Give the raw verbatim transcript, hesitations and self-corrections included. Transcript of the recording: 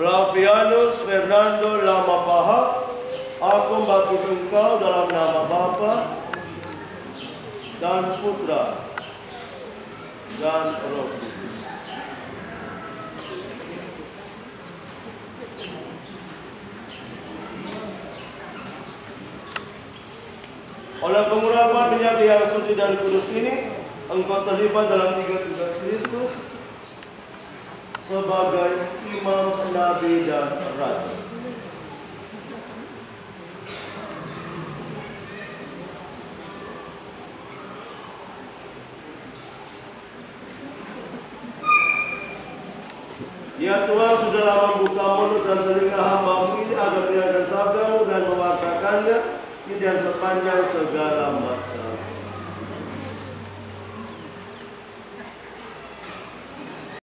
Flavianus Fernando Lamapaha, aku membaptis engkau dalam nama Bapa dan Putra dan Roh Kudus. Oleh pengurapan minyak yang suci dan kudus ini, engkau terlibat dalam tiga tugas Kristus sebagai imam, nabi, dan raja. Ya Tuhan, sudahlah membuka mulut dan telinga hamba-Mu ini agar mendengarkan sabda-Mu dan mewartakannya di dan sepanjang segala